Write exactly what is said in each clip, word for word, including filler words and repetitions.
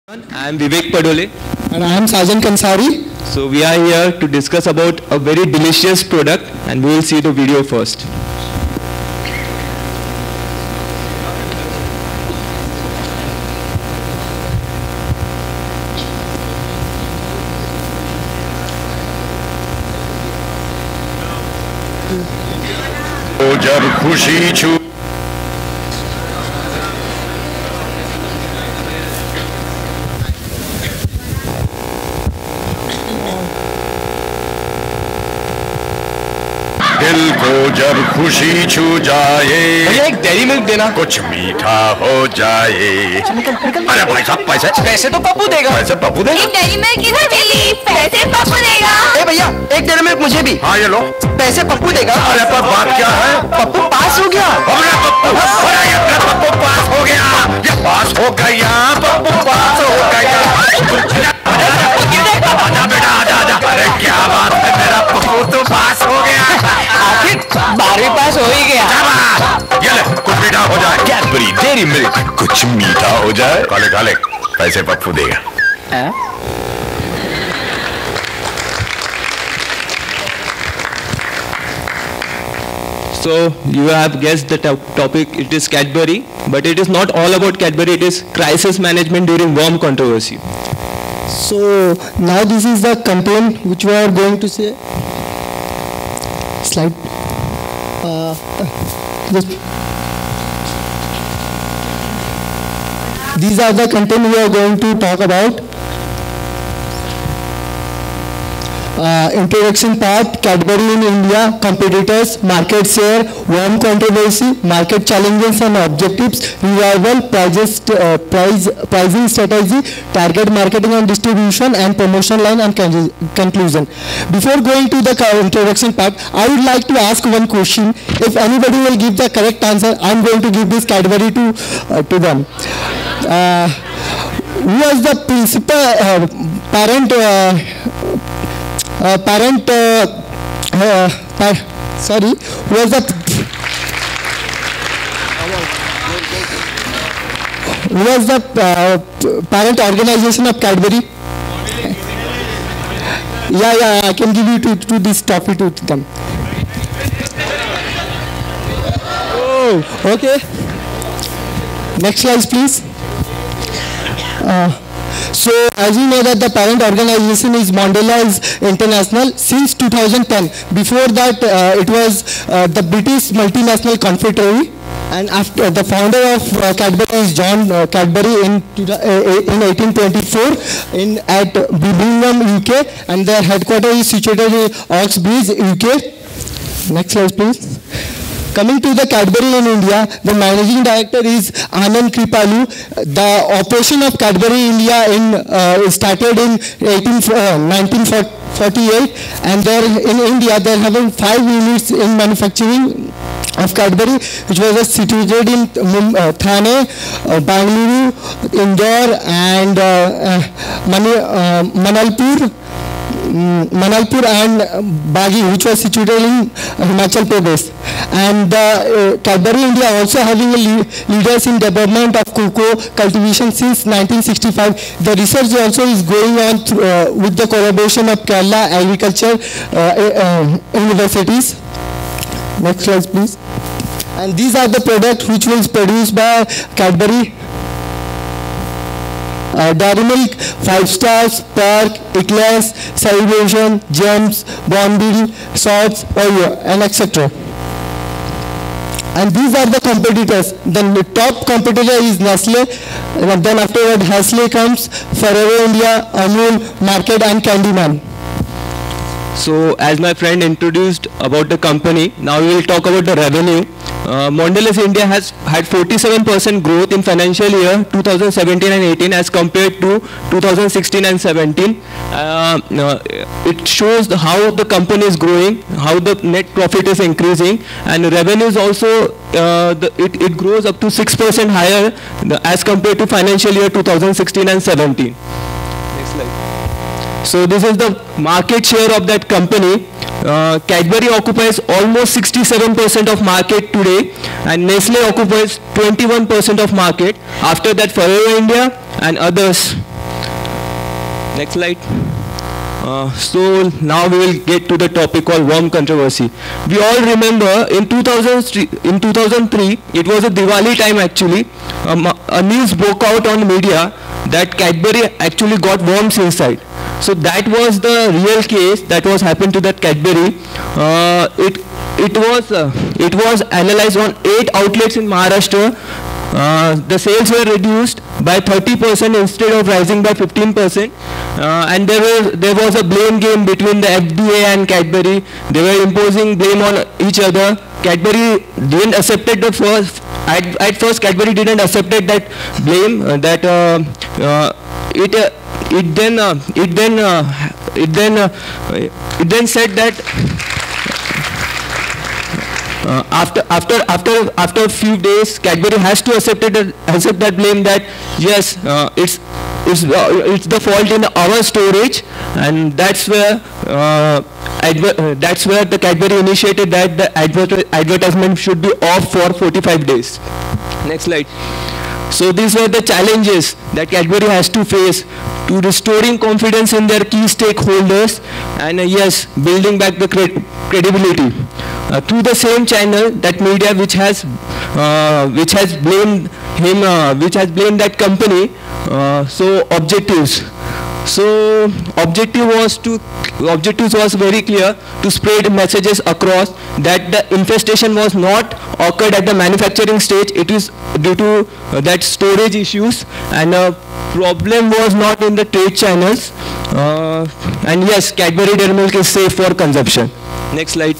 I am Vivek Padole. And I am Sajan Kansari. So we are here to discuss about a very delicious product, and we will see the video first. जब खुशी छू दिल को जब खुशी छू जाए, एक डेयरी मिल्क देना, कुछ मीठा हो जाए। अरे भाई साहब, पैसे पैसे तो पप्पू देगा। पैसे पप्पू देगा। एक डेयरी मिल्क किधर मिली? पैसे पप्पू देगा। ए भैया, एक डेयरी मिल्क मुझे भी। हाँ ये लो। पैसे पप्पू देगा। अरे पर बात क्या है? पप्पू पास हो गया। अरे पप्पू, अरे ये पप्पू पास हो गया। ये पास हो गया, पप्पू पास हो गया। आजा बेटा, आजा आजा। अरे क्या बात है, मेरा पप्पू तो पास हो गया। आखिर बारहवीं पास हो ही गया। ये ले, कुछ मीठा हो जाए। कैडबरी डेयरी मिल्क, कुछ मीठा हो जाए। काले काले, पैसे पप्पू देगा। So you have guessed the topic. It is Cadbury, but it is not all about Cadbury. It is crisis management during worm controversy. So now this is the content which we are going to say. Slide. Uh, just. These are the content we are going to talk about. Uh, introduction part, Cadbury in India, competitors, market share, worm controversy, market challenges and objectives, revival, prices, uh, price, pricing strategy, target marketing and distribution, and promotion line and con conclusion. Before going to the introduction part, I would like to ask one question. If anybody will give the correct answer, I am going to give this Cadbury to, uh, to them. Uh, who was the principal uh, parent uh, Uh, parent, uh, uh, par sorry, who was the who was the uh, parent organization of Cadbury? Yeah, yeah, I can give you to, to this topic to them. Oh, okay. Next slide, please. Uh, So as you know that the parent organization is Mondelez International since two thousand ten. Before that uh, it was uh, the British multinational confectionery, and after uh, the founder of uh, Cadbury is John uh, Cadbury in uh, in eighteen twenty-four in at Birmingham, U K, and their headquarters is situated in Oxbridge, U K. Next slide, please. Coming to the Cadbury in India, the managing director is Anand Kripalu. The operation of Cadbury India in uh, started in nineteen forty-eight, and there in India they are having five units in manufacturing of Cadbury, which was situated in uh, Thane, uh, Bangalore, Indore, and uh, uh, Mani, uh, Manalpur. Manalpur and Bagi, which was situated in Himachal Pradesh. And uh, uh, Cadbury India also having a le leaders in development of cocoa cultivation since nineteen sixty-five. The research also is going on through, uh, with the collaboration of Kerala agriculture uh, uh, universities. Next slide, please. And these are the products which was produced by Cadbury. Uh, Dairy Milk, Five Stars, Park, Eclairs, Celebration, Gems, Bonville, Salts, Oreo, and et cetera. And these are the competitors. Then the top competitor is Nestle, and then afterward Nestle comes, Forever India, Amul, Market, and Candyman. So as my friend introduced about the company, now we will talk about the revenue. Uh, Mondelez India has had forty-seven percent growth in financial year two thousand seventeen and eighteen as compared to two thousand sixteen and seventeen. Uh, uh, it shows the how the company is growing, how the net profit is increasing, and revenues also uh, the, it, it grows up to six percent higher as compared to financial year two thousand sixteen and seventeen. Next slide. So this is the market share of that company. Uh, Cadbury occupies almost sixty-seven percent of market today, and Nestle occupies twenty-one percent of market. After that, Forever India and others Next slide. Uh, so now we will get to the topic called worm controversy. We all remember in two thousand three, in two thousand three, it was a Diwali time actually. Um, a news broke out on media that Cadbury actually got worms inside. So that was the real case that was happened to that Cadbury. Uh, it it was uh, it was analyzed on eight outlets in Maharashtra. Uh, the sales were reduced by thirty percent instead of rising by fifteen percent. Uh, and there was there was a blame game between the F D A and Cadbury. They were imposing blame on each other. Cadbury didn't accepted the first. At, at first, Cadbury didn't accepted that blame. Uh, that uh, uh, it uh, it then uh, it then uh, it then uh, it then said that. Uh, after after after after a few days, Cadbury has to accept it, accept that blame that yes, uh, it's it's uh, it's the fault in our storage, and that's where uh, adver uh, that's where the Cadbury initiated that the adver advertisement should be off for forty-five days. Next slide. So these were the challenges that Cadbury has to face to restoring confidence in their key stakeholders and uh, yes, building back the cred credibility. Uh, through the same channel, that media which has uh, which has blamed him, uh, which has blamed that company. Uh, so objectives. So objective was to objectives was very clear to spread messages across that the infestation was not occurred at the manufacturing stage. It is due to uh, that storage issues, and uh, problem was not in the trade channels. Uh, and yes, Cadbury Dairy Milk is safe for consumption. Next slide.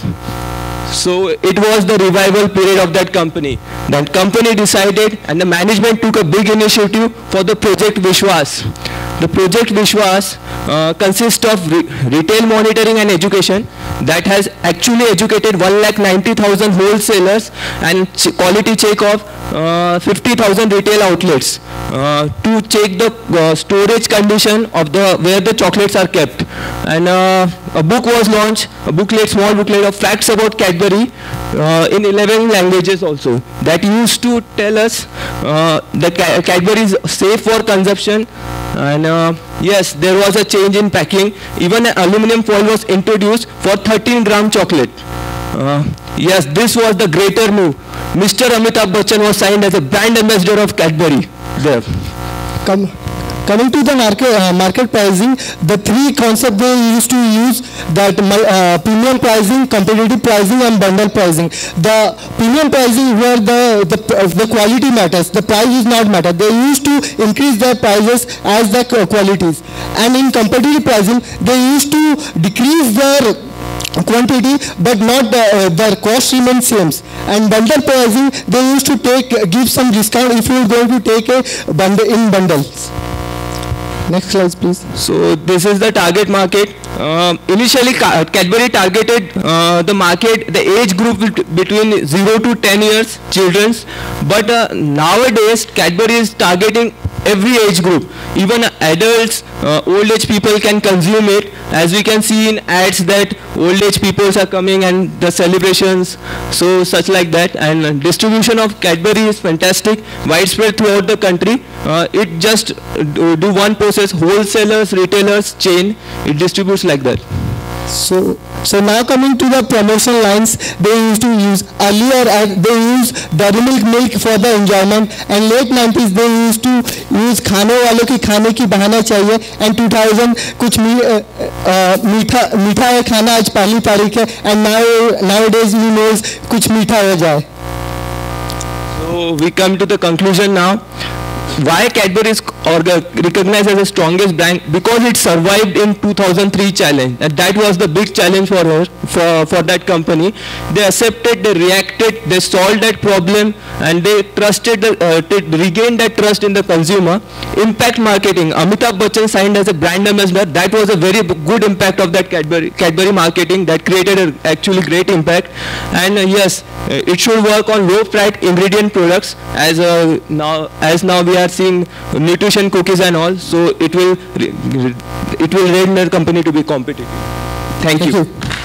So it was the revival period of that company. That company decided and the management took a big initiative for the Project Vishwas. The Project Vishwas uh, consists of re retail monitoring and education that has actually educated one lakh ninety thousand wholesalers and ch quality check of uh, fifty thousand retail outlets uh, to check the uh, storage condition of the where the chocolates are kept. And uh, a book was launched, a booklet, small booklet of facts about Cadbury uh, in eleven languages also, that used to tell us uh, that Ca Cadbury is safe for consumption. And uh, yes, there was a change in packing. Even an aluminum foil was introduced for thirteen gram chocolate. Uh, yes, this was the greater move. Mister Amitabh Bachchan was signed as a brand ambassador of Cadbury. There. Come. Coming to the market, uh, market pricing, the three concepts they used to use, that uh, premium pricing, competitive pricing and bundle pricing. The premium pricing where the, the, uh, the quality matters, the price is not matter. They used to increase their prices as the qualities. And in competitive pricing, they used to decrease their quantity but not the, uh, their cost remains same. And bundle pricing, they used to take give some discount if you are going to take a bundle in bundles. Next slide, please. So this is the target market. Uh, initially, Cadbury targeted uh, the market, the age group between zero to ten years, children's. But uh, nowadays, Cadbury is targeting every age group. Even adults, uh, old age people can consume it. As we can see in ads that old age people are coming and the celebrations, so such like that. And uh, distribution of Cadbury is fantastic, widespread throughout the country. Uh, it just do, do one process, wholesalers, retailers, chain, it distributes like that. So, so now coming to the promotion lines, they used to use earlier uh, they used dairy milk milk for the enjoyment, and late nineties they used to use खाने वालों की खाने की बहाना चाहिए, and two thousand कुछ मी, uh, uh, मीठा मीठा है खाना आज पहली तारीख है, and now nowadays we knows कुछ मीठा हो जाए. So we come to the conclusion now. Why Cadbury is recognized as the strongest brand? Because it survived in two thousand three challenge, and that was the big challenge for her, for, for that company. They accepted, they reacted, they solved that problem, and they trusted, the, uh, they regained that trust in the consumer. Impact marketing, Amitabh Bachchan signed as a brand ambassador. That was a very good impact of that Cadbury, Cadbury marketing that created a actually great impact. And uh, yes, uh, it should work on low fat ingredient products, as uh, now as now we are seeing nutrition cookies and all, so it will it will render company to be competitive. Thank, Thank you. you.